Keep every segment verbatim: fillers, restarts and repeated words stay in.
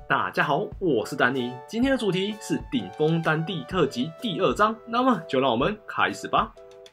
大家好，我是丹尼，今天的主题是顶峰丹地特辑第二章，那么就让我们开始吧。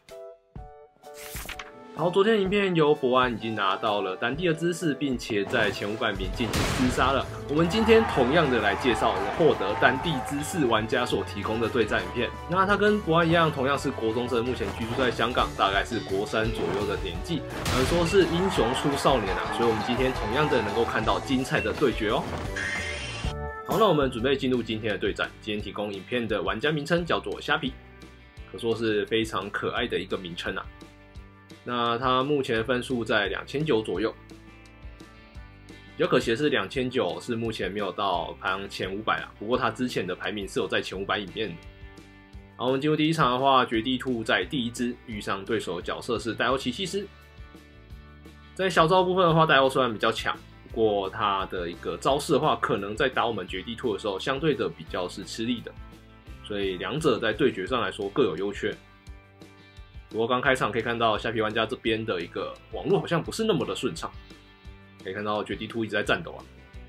好，昨天影片由博安已经拿到了丹地的知识，并且在前五百名进行厮杀了。我们今天同样的来介绍获得丹地知识玩家所提供的对战影片。那他跟博安一样，同样是国中生，目前居住在香港，大概是国三左右的年纪，能说是英雄出少年啊。所以我们今天同样的能够看到精彩的对决哦。好，那我们准备进入今天的对战。今天提供影片的玩家名称叫做虾皮，可说是非常可爱的一个名称啊。那他目前分数在两千九左右，比较可惜的是两千九是目前没有到排行前五百啦。不过他之前的排名是有在前五百里面的。好，我们进入第一场的话，绝地兔在第一支遇上对手的角色是戴欧奇西斯。在小招部分的话，戴欧虽然比较强，不过他的一个招式的话，可能在打我们绝地兔的时候，相对的比较是吃力的，所以两者在对决上来说各有优缺。不过刚开场可以看到虾皮玩家这边的一个网络好像不是那么的顺畅，可以看到绝地兔一直在战斗啊。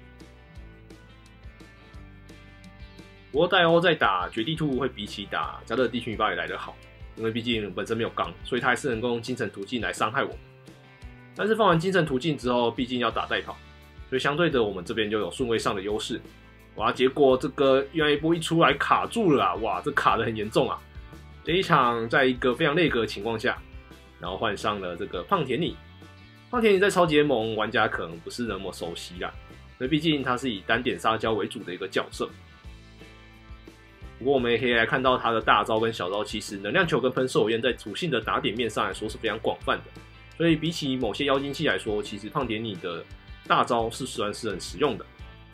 不过戴欧在打绝地兔会比起打加勒地群尾巴也来得好，因为毕竟本身没有刚，所以他还是能够用精神途径来伤害我们。但是放完精神途径之后，毕竟要打代跑，所以相对的我们这边就有顺位上的优势。哇，结果这个越南一波一出来卡住了啊！哇，这卡得很严重啊！这一场在一个非常内格的情况下，然后换上了这个胖田尼。胖田尼在超级联盟玩家可能不是那么熟悉啦，因为毕竟他是以单点撒娇为主的一个角色。不过我们也可以来看到他的大招跟小招，其实能量球跟喷手焰在属性的打点面上来说是非常广泛的，所以比起某些妖精系来说，其实胖田尼的大招是算是很实用的。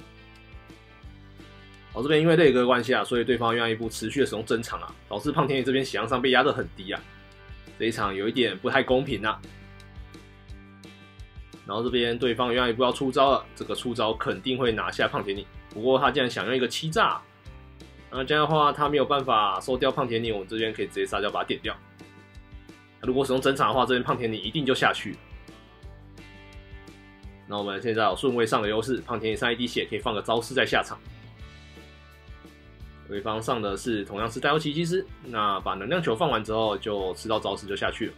好，这边因为内格的关系啊，所以对方愿意不持续的使用珍藏啊，导致胖田尼这边血量上被压得很低啊，这一场有一点不太公平啊。然后这边对方愿意不要出招了，这个出招肯定会拿下胖田尼。不过他竟然想用一个欺诈，那这样的话他没有办法收掉胖田尼，我们这边可以直接撒娇把它点掉。如果使用珍藏的话，这边胖田尼一定就下去了。那我们现在有顺位上的优势，胖田尼上一滴血可以放个招式在下场。对方上的是同样是戴欧奇西斯，那把能量球放完之后，就吃到招式就下去了。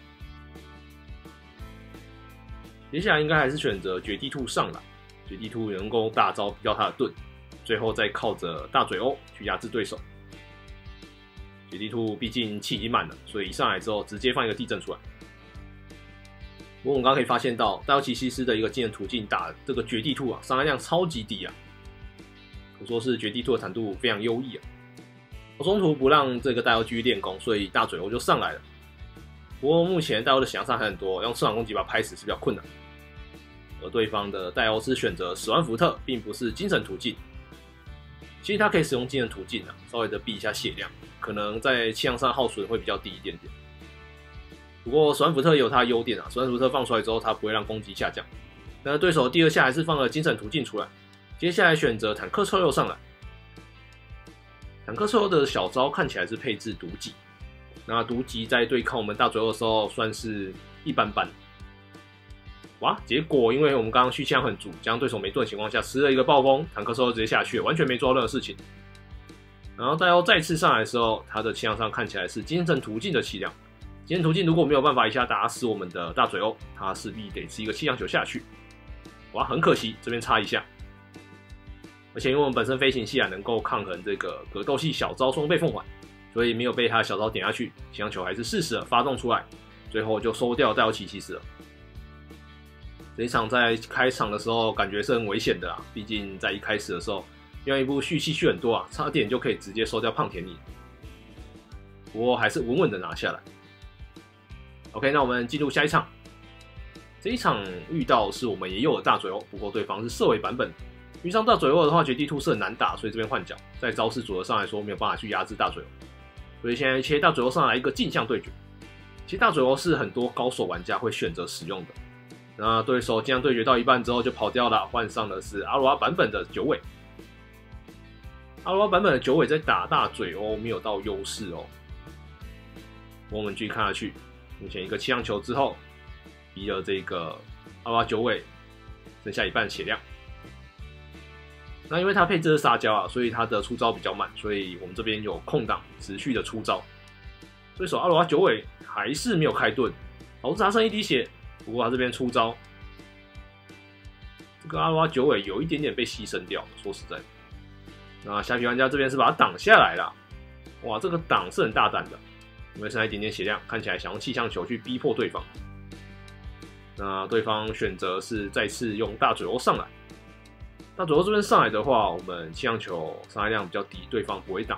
接下来应该还是选择绝地兔上来，绝地兔能够大招逼掉他的盾，最后再靠着大嘴欧去压制对手。绝地兔毕竟气已经满了，所以一上来之后直接放一个地震出来。不过我们刚刚可以发现到戴欧奇西斯的一个技能途径打这个绝地兔啊，伤害量超级低啊，可说是绝地兔的坦度非常优异啊。我中途不让这个戴欧继续练功，所以大嘴欧就上来了。不过目前戴欧的血量伤害很多，用翅膀攻击把他拍死是比较困难。而对方的戴欧是选择十万伏特，并不是精神途径。其实他可以使用精神途径啊，稍微的避一下血量，可能在气量上耗损会比较低一点点。不过十万伏特也有它的优点啊，十万伏特放出来之后，它不会让攻击下降。那对手第二下还是放了精神途径出来，接下来选择坦克车又上来。坦克车的小招看起来是配置毒击，那毒击在对抗我们大嘴欧的时候算是一般般。哇！结果因为我们刚刚蓄气量很足，加上对手没盾的情况下，吃了一个暴风，坦克车直接下去了，完全没做到任何事情。然后戴欧再次上来的时候，他的气量上看起来是精神途径的气量。精神途径如果没有办法一下打死我们的大嘴欧，他势必得吃一个气量球下去。哇，很可惜，这边差一下。而且因为我们本身飞行系啊能够抗衡这个格斗系小招双倍奉还，所以没有被他的小招点下去，气量球还是适时的发动出来，最后就收掉戴欧奇西斯了。这一场在开场的时候感觉是很危险的啦，毕竟在一开始的时候，愿一步蓄气蓄很多啊，差点就可以直接收掉胖田尼。不过还是稳稳的拿下来。OK， 那我们进入下一场。这一场遇到是我们也有的大嘴欧，不过对方是色尾版本。遇上大嘴欧的话，绝地兔是很难打，所以这边换角，在招式组合上来说没有办法去压制大嘴欧，所以现在切大嘴欧上来一个镜像对决。其实大嘴欧是很多高手玩家会选择使用的。那对手镜像对决到一半之后就跑掉了，换上的是阿罗拉版本的九尾。阿罗拉版本的九尾在打大嘴欧没有到优势哦。我们继续看下去，目前一个气量球之后，逼了这个阿罗拉九尾剩下一半血量。 那因为它配置是撒娇啊，所以它的出招比较慢，所以我们这边有空档持续的出招。对手阿罗哈九尾还是没有开盾，老子还剩一滴血，不过他这边出招，这个阿罗哈九尾有一点点被牺牲掉，说实在的。那虾皮玩家这边是把它挡下来了，哇，这个挡是很大胆的，因为剩下一点点血量，看起来想用气象球去逼迫对方。那对方选择是再次用大嘴欧上来，大嘴欧这边上来的话，我们气象球伤害量比较低，对方不会挡。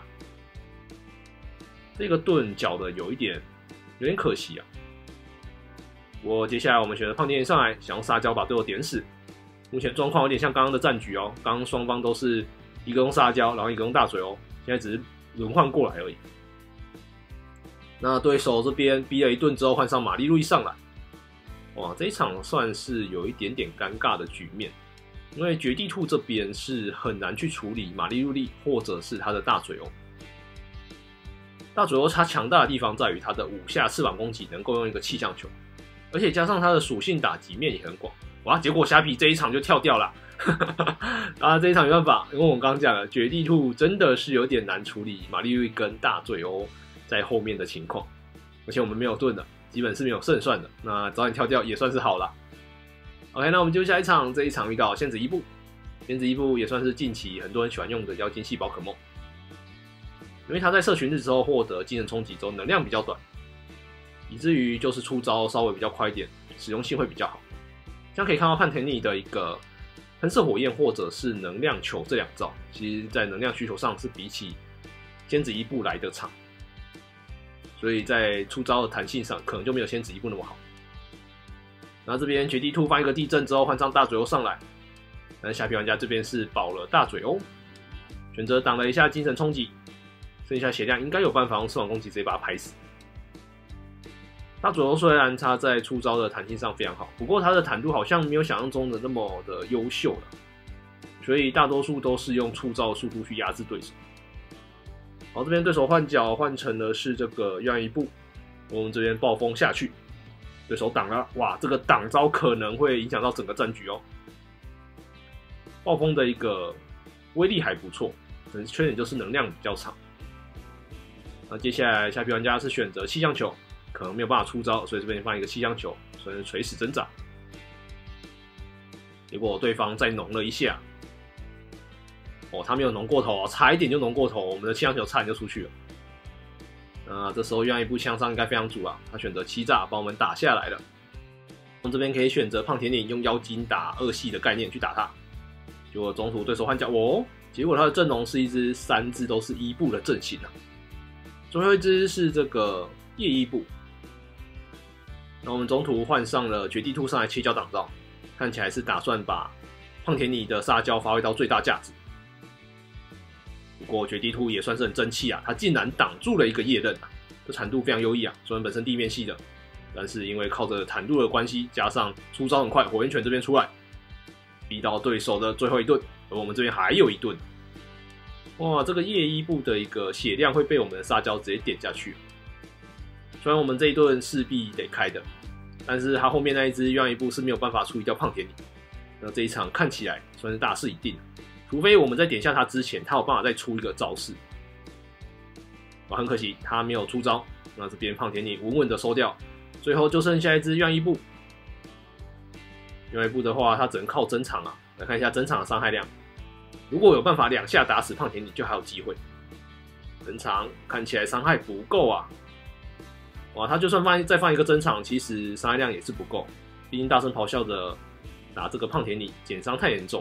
这个盾缴的有一点有点可惜啊。不过接下来我们选择胖田上来，想用撒娇把队友点死。目前状况有点像刚刚的战局哦，刚刚双方都是一个用撒娇，然后一个用大嘴欧，现在只是轮换过来而已。那对手这边逼了一顿之后，换上玛丽路易上来，哇，这一场算是有一点点尴尬的局面，因为绝地兔这边是很难去处理玛丽路易或者是他的大嘴欧。大嘴欧它强大的地方在于它的五下翅膀攻击能够用一个气象球，而且加上它的属性打击面也很广。哇，结果虾皮这一场就跳掉了，啊，这一场没办法，因为我们刚刚讲了，绝地兔真的是有点难处理玛丽路易跟大嘴欧在后面的情况，而且我们没有盾的，基本是没有胜算的。那早点跳掉也算是好啦。OK， 那我们就下一场，这一场遇到仙子伊布，仙子伊布也算是近期很多人喜欢用的妖精系宝可梦。因为他在社群日之后获得精神冲击之后能量比较短，以至于就是出招稍微比较快一点，使用性会比较好。像可以看到潘田尼的一个喷射火焰或者是能量球这两招，其实在能量需求上是比起仙子伊布来的长，所以在出招的弹性上可能就没有仙子伊布那么好。然后这边绝地兔放一个地震之后换上大嘴欧上来，但是虾皮玩家这边是保了大嘴欧，选择挡了一下精神冲击。剩下血量应该有办法用翅膀攻击直接把它拍死。大嘴欧虽然它在出招的弹性上非常好，不过它的坦度好像没有想象中的那么的优秀了，所以大多数都是用出招的速度去压制对手。好，这边对手换角换成的是这个约翰一步，我们这边暴风下去，对手挡了，哇，这个挡招可能会影响到整个战局哦。暴风的一个威力还不错，但是缺点就是能量比较长。那接下来虾皮玩家是选择气象球，可能没有办法出招，所以这边放一个气象球，算是垂死挣扎。结果对方再农了一下，哦，他没有农过头哦，差一点就农过头，我们的气象球差点就出去了。那这时候约翰一步枪伤应该非常足啊，他选择欺诈把我们打下来了。我们这边可以选择胖甜点用妖精打二系的概念去打他，结果中途对手换角，哦，结果他的阵容是一支三支都是伊布的阵型啊。最后一支是这个夜伊布，那我们中途换上了绝地兔上来切角挡招，看起来是打算把胖田尼的撒娇发挥到最大价值。不过绝地兔也算是很争气啊，他竟然挡住了一个夜刃啊，这坦度非常优异啊。虽然本身地面系的，但是因为靠着坦度的关系，加上出招很快，火焰拳这边出来，逼到对手的最后一盾，而我们这边还有一盾。哇，这个夜伊布的一个血量会被我们的撒娇直接点下去。虽然我们这一盾势必得开的，但是他后面那一只约翰一步是没有办法处理掉胖田尼。那这一场看起来算是大势已定，除非我们在点下他之前，他有办法再出一个招式。哇，很可惜他没有出招。那这边胖田尼稳稳的收掉，最后就剩下一只约翰一步。约翰一步的话，他只能靠增长啊。来看一下增长的伤害量。如果有办法两下打死胖田尼，就还有机会。增长看起来伤害不够啊！哇，他就算放再放一个增长，其实伤害量也是不够。毕竟大声咆哮的打这个胖田尼，减伤太严重。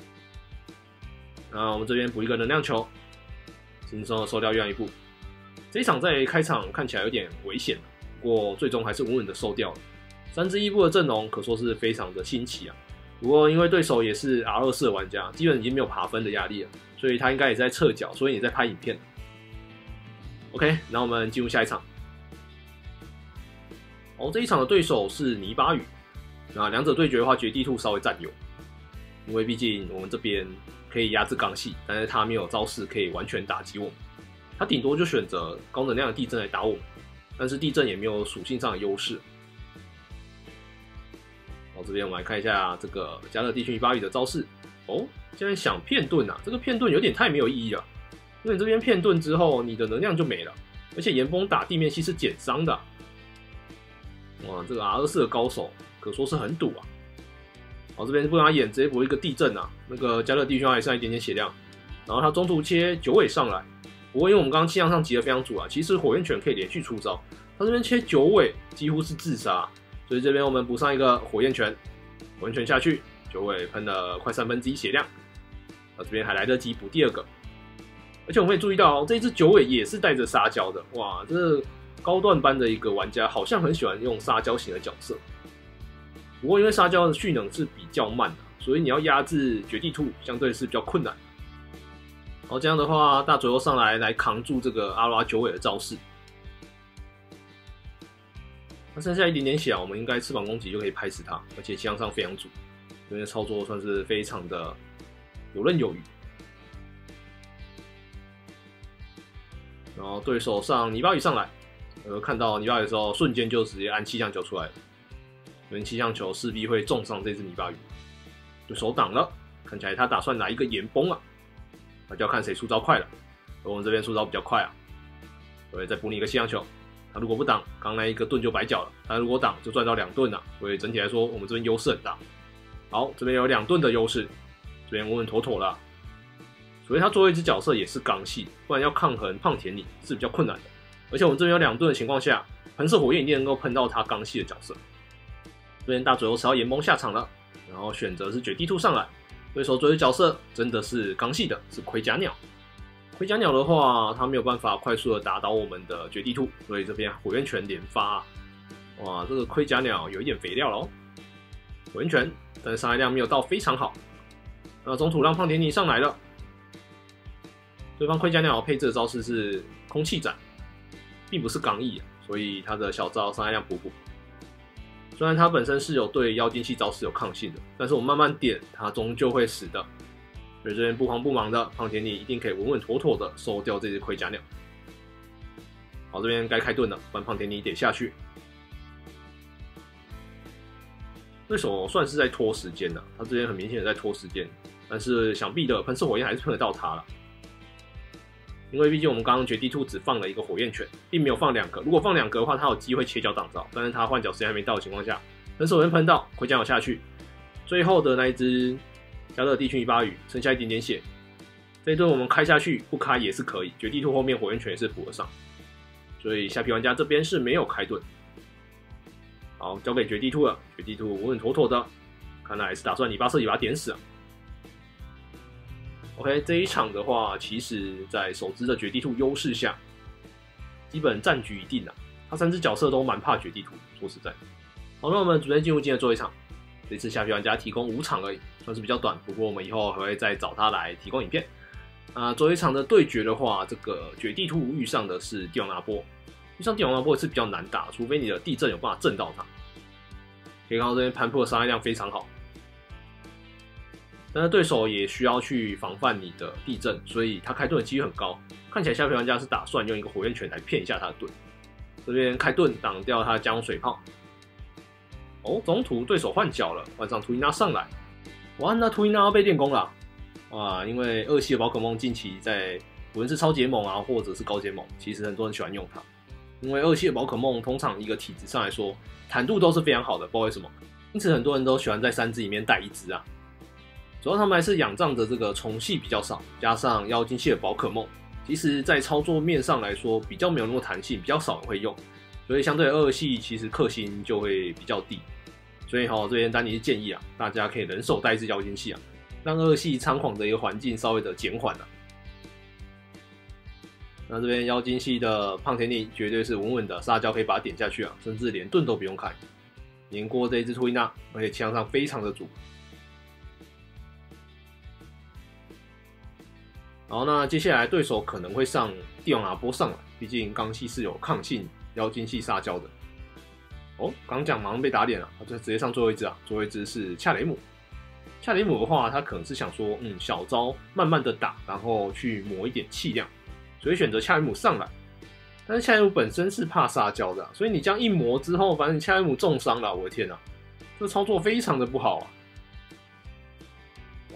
那我们这边补一个能量球，轻松的收掉约翰一步。这一场在开场看起来有点危险，不过最终还是稳稳的收掉了。三支伊布的阵容可说是非常的新奇啊。不过因为对手也是 R 二 四的玩家，基本已经没有爬分的压力了，所以他应该也在撤角，所以也在拍影片。OK， 那我们进入下一场。哦，这一场的对手是泥巴雨。那两者对决的话，绝地兔稍微占优，因为毕竟我们这边可以压制钢系，但是他没有招式可以完全打击我们，他顶多就选择高能量的地震来打我们，但是地震也没有属性上的优势。好，这边我们来看一下这个加勒地区泥巴雨的招式， 哦，现在想骗盾啊，这个骗盾有点太没有意义了，因为你这边骗盾之后，你的能量就没了，而且炎风打地面系是减伤的、啊。哇，这个 R 二四的高手可说是很赌啊。好，这边不让他演，直接补一个地震啊，那个加勒弟兄还剩一点点血量，然后他中途切九尾上来。不过因为我们刚刚气象上急得非常足啊，其实火焰拳可以连续出招，他这边切九尾几乎是自杀，所以这边我们补上一个火焰拳，火焰拳下去，九尾喷了快三分之一血量，啊，这边还来得及补第二个，而且我们可以注意到、哦、这一只九尾也是带着撒娇的，哇，这高段班的一个玩家好像很喜欢用撒娇型的角色，不过因为撒娇的蓄能是比较慢的，所以你要压制绝地兔相对是比较困难。好，这样的话，大嘴后上来来扛住这个阿拉九尾的招式。那剩下一点点血，我们应该翅膀攻击就可以拍死他，而且气量上非常足，这边的操作算是非常的游刃有余。然后对手上泥巴鱼上来，呃，看到泥巴鱼的时候，瞬间就直接按气象球出来了，因为气象球势必会重伤这只泥巴鱼。对手挡了，看起来他打算来一个岩崩啊。那就要看谁出招快了，而我们这边出招比较快啊，所以再补你一个气象球。他如果不挡，刚来一个盾就白缴了；他如果挡，就赚到两盾了。所以整体来说，我们这边优势很大。好，这边有两盾的优势，这边稳稳妥妥了。所以他作为一只角色也是刚系，不然要抗衡胖田里是比较困难的。而且我们这边有两盾的情况下，喷射火焰一定能够喷到他刚系的角色。这边大嘴猴吃到岩崩下场了，然后选择是绝地兔上来。对手追的角色真的是刚系的，是盔甲鸟。盔甲鸟的话，它没有办法快速的打倒我们的绝地兔，所以这边火焰拳连发、啊。哇，这个盔甲鸟有一点肥料了哦。火焰拳，但是伤害量没有到非常好。那中途让胖田尼上来了，对方盔甲鸟配置的招式是空气斩，并不是刚毅、啊，所以他的小招伤害量补补。虽然它本身是有对妖精系招式有抗性的，但是我慢慢点，它终究会死的。所以这边不慌不忙的胖田尼一定可以稳稳妥妥的收掉这只盔甲鸟。好，这边该开盾了，不然胖田尼得下去。对手算是在拖时间了，他这边很明显的在拖时间，但是想必的喷射火焰还是喷得到他了。因为毕竟我们刚刚绝地兔只放了一个火焰拳，并没有放两个。如果放两个的话，他有机会切角挡招，但是他换角时间还没到的情况下，喷射火焰喷到，盔甲鸟下去，最后的那一只加勒地区泥巴鱼剩下一点点血，这一顿我们开下去，不开也是可以。绝地兔后面火焰拳也是补得上，所以虾皮玩家这边是没有开盾。好，交给绝地兔了，绝地兔稳稳妥妥的，看来是打算泥巴射尾把它点死啊。OK， 这一场的话，其实在手支的绝地兔优势下，基本战局已定了。他三只角色都蛮怕绝地兔，说实在。好，那我们准备进入今天的最后一场。这次虾皮玩家提供五场而已，算是比较短。不过我们以后还会再找他来提供影片。啊、呃，最后一场的对决的话，这个绝地兔遇上的是帝王拿波。遇上帝王拿波是比较难打，除非你的地震有办法震到他。可以看到这边盘破的伤害量非常好。但是对手也需要去防范你的地震，所以他开盾的几率很高。看起来虾皮玩家是打算用一个火焰拳来骗一下他的盾。这边开盾挡掉他的家用水炮。哦，中途对手换角了，换上图伊娜上来。哇，那图伊娜要被练功了。哇，因为二系的宝可梦近期在无论是超结盟啊，或者是高结盟，其实很多人喜欢用它。因为二系的宝可梦通常一个体质上来说，坦度都是非常好的，不知道为什么。因此很多人都喜欢在三只里面带一只啊。主要他们还是仰仗着这个虫系比较少，加上妖精系的宝可梦，其实在操作面上来说比较没有那么弹性，比较少人会用，所以相对二系其实克星就会比较低。所以哈、哦，这边丹尼是建议啊，大家可以人手带一只妖精系啊，让二系猖狂的一个环境稍微的减缓了。那这边妖精系的胖田尼绝对是稳稳的撒娇可以把它点下去啊，甚至连盾都不用开，碾过这一只图伊娜，而且气量上非常的足。好，那接下来对手可能会上帝王拿波上来，毕竟刚系是有抗性妖精系撒娇的。哦，刚讲马上被打脸了，他就直接上最后一只啊，最后一只是恰雷姆。恰雷姆的话，他可能是想说，嗯，小招慢慢的打，然后去磨一点气量，所以选择恰雷姆上来。但是恰雷姆本身是怕撒娇的、啊，所以你这样一磨之后，反正恰雷姆重伤了，我的天啊，这操作非常的不好啊。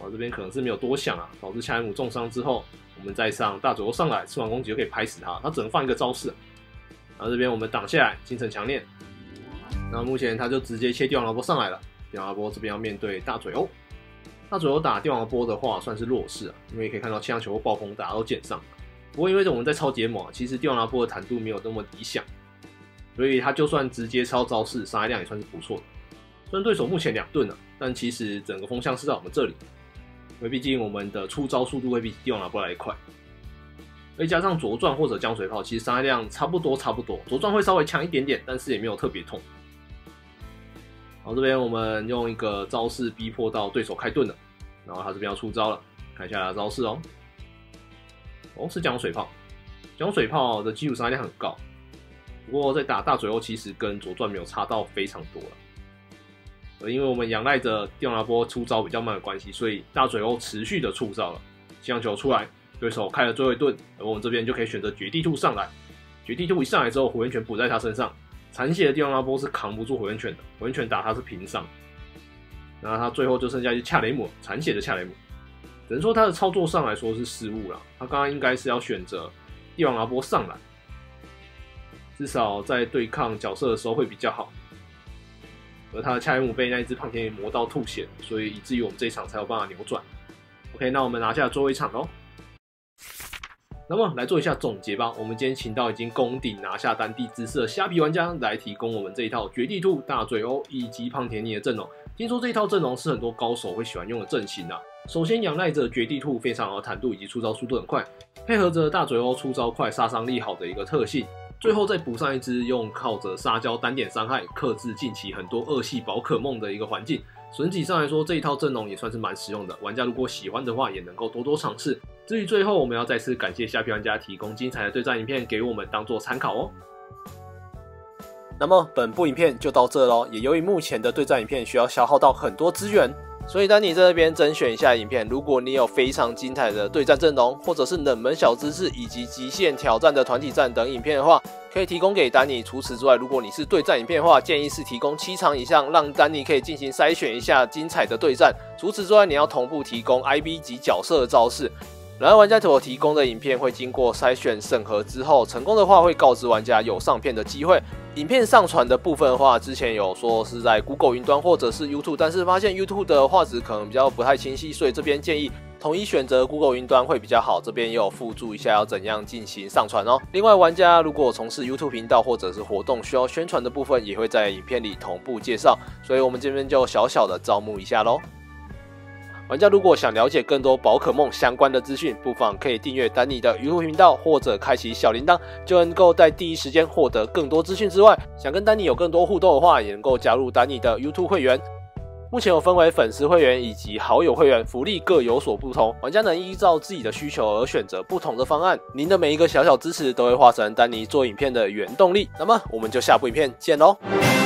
哦，这边可能是没有多想啊，导致恰雷姆重伤之后，我们再上大嘴欧上来，吃完攻击就可以拍死他，他只能放一个招式。然后这边我们挡下来，精神强练。那目前他就直接切帝王劳波上来了，帝王劳波这边要面对大嘴欧。大嘴欧打帝王劳波的话算是弱势啊，因为可以看到气象球或暴风大家都减上。不过因为我们在超解码，其实帝王劳波的弹度没有那么理想，所以他就算直接超招式，伤害量也算是不错的。虽然对手目前两盾了，但其实整个风向是在我们这里，因为毕竟我们的出招速度会比帝王劳波来得快。再加上左转或者江水炮，其实伤害量差不多差不多，左转会稍微强一点点，但是也没有特别痛。好，这边我们用一个招式逼迫到对手开盾了，然后他这边要出招了，看一下他的招式哦。哦，是江水炮，江水炮的基础伤害量很高，不过在打大嘴欧其实跟左转没有差到非常多了。呃，因为我们仰赖着帝王劳波出招比较慢的关系，所以大嘴欧持续的出招了，气象球出来。对手开了最后一盾，而我们这边就可以选择绝地兔上来。绝地兔一上来之后，火焰拳补在他身上，残血的帝王劳波是扛不住火焰拳的，火焰拳打他是平伤。然后他最后就剩下一只恰雷姆，残血的恰雷姆。只能说他的操作上来说是失误了，他刚刚应该是要选择帝王劳波上来，至少在对抗角色的时候会比较好。而他的恰雷姆被那一只胖田野磨到吐血，所以以至于我们这一场才有办法扭转。OK， 那我们拿下最后一场咯。那么来做一下总结吧。我们今天请到已经攻顶拿下单地姿势的虾皮玩家来提供我们这一套绝地兔、大嘴欧以及胖田尼的阵容。听说这一套阵容是很多高手会喜欢用的阵型啊。首先仰赖着绝地兔非常好的弹度以及出招速度很快，配合着大嘴欧出招快、杀伤力好的一个特性，最后再补上一支用靠着撒娇单点伤害克制近期很多恶系宝可梦的一个环境。整体上来说，这一套阵容也算是蛮实用的，玩家如果喜欢的话，也能够多多尝试。至于最后，我们要再次感谢虾皮玩家提供精彩的对战影片给我们当做参考哦。那么本部影片就到这咯，也由于目前的对战影片需要消耗到很多资源，所以当你在这边甄选一下影片，如果你有非常精彩的对战阵容，或者是冷门小知识以及极限挑战的团体战等影片的话，可以提供给丹尼。除此之外，如果你是对战影片的话，建议是提供七场以上，让丹尼可以进行筛选一下精彩的对战。除此之外，你要同步提供 I B 及角色的招式。然而玩家所提供的影片会经过筛选审核之后，成功的话会告知玩家有上片的机会。影片上传的部分的话，之前有说是在 Google 云端或者是 YouTube， 但是发现 YouTube 的画质可能比较不太清晰，所以这边建议统一选择 Google 云端会比较好。这边也有附注一下要怎样进行上传哦。另外，玩家如果从事 YouTube 频道或者是活动需要宣传的部分，也会在影片里同步介绍，所以我们这边就小小的招募一下咯。玩家如果想了解更多宝可梦相关的资讯，不妨可以订阅丹尼的 YouTube 频道，或者开启小铃铛，就能够在第一时间获得更多资讯之外，想跟丹尼有更多互动的话，也能够加入丹尼的 YouTube 会员。目前有分为粉丝会员以及好友会员，福利各有所不同，玩家能依照自己的需求而选择不同的方案。您的每一个小小支持都会化成丹尼做影片的原动力。那么我们就下部影片见咯。